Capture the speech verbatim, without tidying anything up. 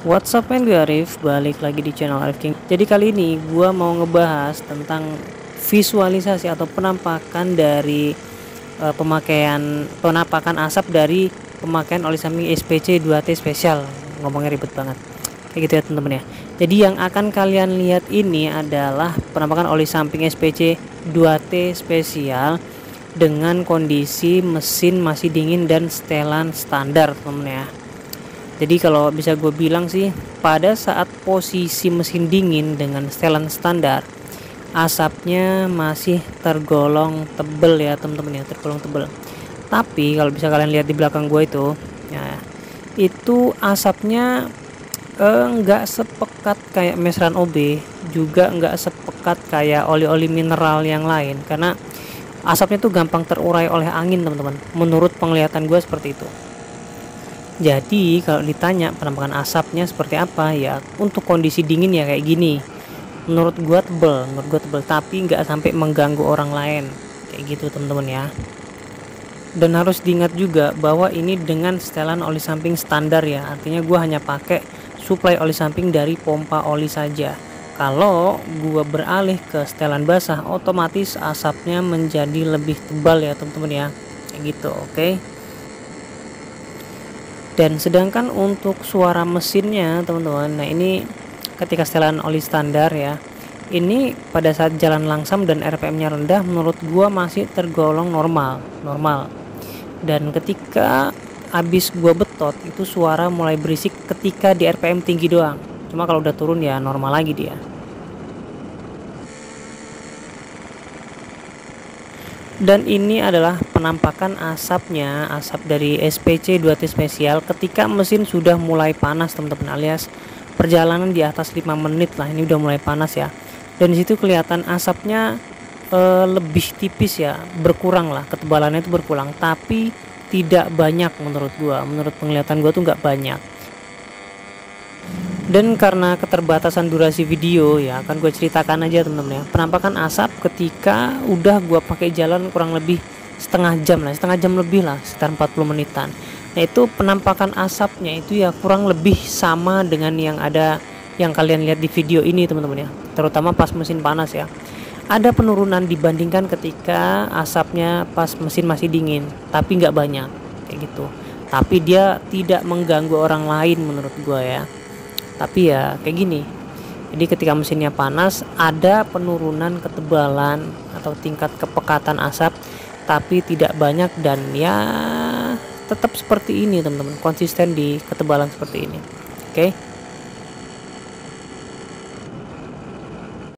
What's up man, gue Arif, balik lagi di channel Arif King. Jadi kali ini gue mau ngebahas tentang visualisasi atau penampakan dari uh, pemakaian penampakan asap dari pemakaian oli samping S P C dua T spesial. Ngomongnya ribet banget kayak gitu ya teman-teman ya. Jadi yang akan kalian lihat ini adalah penampakan oli samping S P C dua T spesial dengan kondisi mesin masih dingin dan setelan standar teman-teman ya. Jadi kalau bisa gue bilang sih, pada saat posisi mesin dingin dengan setelan standar, asapnya masih tergolong tebel ya teman-teman ya, tergolong tebel. Tapi kalau bisa kalian lihat di belakang gue itu, ya, itu asapnya enggak eh, sepekat kayak mesran O B, juga enggak sepekat kayak oli-oli mineral yang lain, karena asapnya tuh gampang terurai oleh angin teman-teman. Menurut penglihatan gue seperti itu. Jadi kalau ditanya penampakan asapnya seperti apa ya, untuk kondisi dingin ya kayak gini. Menurut gua tebel, menurut gua tebel, tapi nggak sampai mengganggu orang lain kayak gitu teman-teman ya. Dan harus diingat juga bahwa ini dengan setelan oli samping standar ya, artinya gua hanya pakai suplai oli samping dari pompa oli saja. Kalau gua beralih ke setelan basah, otomatis asapnya menjadi lebih tebal ya teman-teman ya, kayak gitu. Oke okay? Dan sedangkan untuk suara mesinnya teman-teman, nah ini ketika setelan oli standar ya, ini pada saat jalan langsam dan R P M nya rendah, menurut gua masih tergolong normal normal dan ketika habis gua betot itu suara mulai berisik ketika di R P M tinggi doang, cuma kalau udah turun ya normal lagi dia. Dan ini adalah penampakan asapnya, asap dari S P C dua T spesial ketika mesin sudah mulai panas teman-teman, alias perjalanan di atas lima menit lah, ini udah mulai panas ya. Dan disitu kelihatan asapnya e, lebih tipis ya, berkurang lah, ketebalannya itu berkurang, tapi tidak banyak menurut gua, menurut penglihatan gua tuh nggak banyak. Dan karena keterbatasan durasi video ya, akan gue ceritakan aja teman-teman ya, penampakan asap ketika udah gue pakai jalan kurang lebih setengah jam lah, setengah jam lebih lah, sekitar empat puluh menitan. Nah itu penampakan asapnya itu ya kurang lebih sama dengan yang ada yang kalian lihat di video ini teman-teman ya, terutama pas mesin panas ya. Ada penurunan dibandingkan ketika asapnya pas mesin masih dingin, tapi nggak banyak kayak gitu. Tapi dia tidak mengganggu orang lain menurut gue ya. Tapi ya kayak gini, jadi ketika mesinnya panas ada penurunan ketebalan atau tingkat kepekatan asap, tapi tidak banyak dan ya tetap seperti ini teman-teman, konsisten di ketebalan seperti ini. Oke okay?